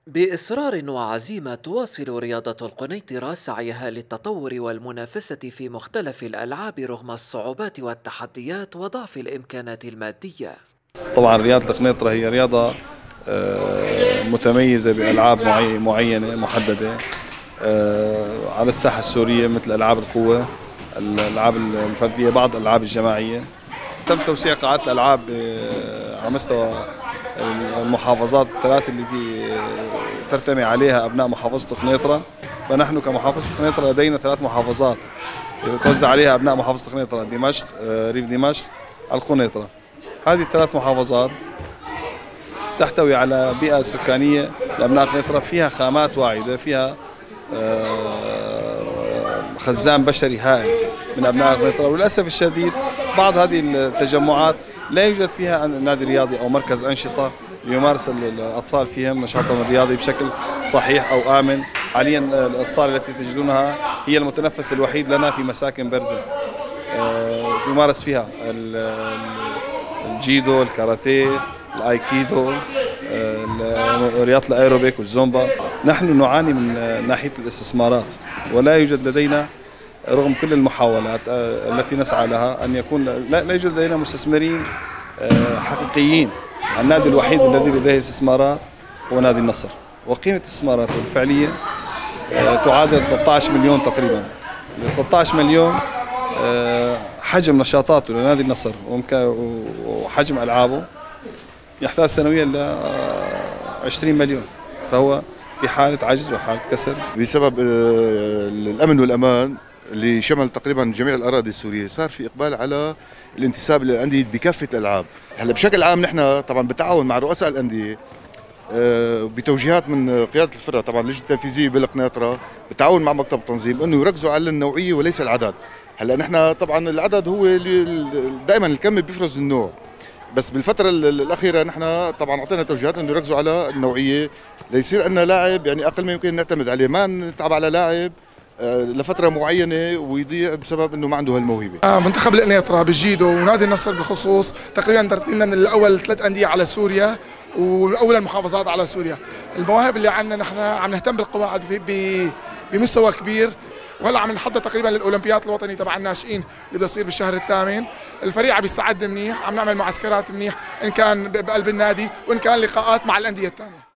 بإصرار وعزيمة تواصل رياضة القنيطرة سعيها للتطور والمنافسة في مختلف الألعاب رغم الصعوبات والتحديات وضعف الإمكانات المادية. طبعا رياضة القنيطرة هي رياضة متميزة بألعاب معينة محددة على الساحة السورية، مثل ألعاب القوة، الألعاب الفردية، بعض الألعاب الجماعية. تم توسيع قاعات الألعاب على مستوى المحافظات الثلاث التي ترتمي عليها أبناء محافظة القنيطرة. فنحن كمحافظة القنيطرة لدينا 3 محافظات يتوزع عليها أبناء محافظة القنيطرة: دمشق، ريف دمشق، القنيطرة. هذه ال3 محافظات تحتوي على بيئة سكانية لأبناء القنيطرة، فيها خامات واعدة، فيها خزان بشري هائل من أبناء القنيطرة. وللأسف الشديد بعض هذه التجمعات لا يوجد فيها نادي رياضي أو مركز أنشطة ليمارس الأطفال فيهم نشاطهم الرياضي بشكل صحيح أو آمن. حاليا الصالة التي تجدونها هي المتنفس الوحيد لنا في مساكن برزة، يمارس فيها الجيدو، الكاراتيه، الايكيدو، رياضة الايروبيك والزومبا. نحن نعاني من ناحية الاستثمارات، ولا يوجد لدينا رغم كل المحاولات التي نسعى لها أن يكون لا يوجد لدينا مستثمرين حقيقيين. النادي الوحيد الذي لديه استثمارات هو نادي النصر، وقيمة استثماراته الفعلية تعادل 13 مليون تقريبا. 13 مليون حجم نشاطاته لنادي النصر وحجم ألعابه يحتاج سنويا ل 20 مليون، فهو في حالة عجز وحالة كسر بسبب الأمن والأمان اللي شمل تقريبا جميع الأراضي السورية. صار في إقبال على الانتساب للأندية بكافة الألعاب. هلا بشكل عام نحن طبعا بالتعاون مع رؤساء الأندية بتوجيهات من قيادة الفرقة، طبعا اللجنة التنفيذية بالقنيطرة بالتعاون مع مكتب التنظيم، انه يركزوا على النوعية وليس العدد. هلا نحن طبعا العدد هو دائما الكم بيفرز النوع، بس بالفترة الأخيرة نحن طبعا أعطينا توجيهات انه يركزوا على النوعية ليصير عندنا لاعب يعني أقل ما يمكن نعتمد عليه، ما نتعب على لاعب لفترة معينة ويضيع بسبب انه ما عنده هالموهبة. منتخب القنيطرة بالجيدو ونادي النصر بالخصوص تقريبا ترتيبنا من الأول 3 أندية على سوريا والاولى المحافظات على سوريا. المواهب اللي عندنا نحن عم نهتم بالقواعد بمستوى كبير، وهلا عم نحضر تقريبا للاولمبياد الوطني تبع الناشئين اللي بده يصير بالشهر الثامن. الفريق عم يستعد منيح، عم نعمل معسكرات منيح ان كان بقلب النادي وان كان لقاءات مع الانديه الثانيه.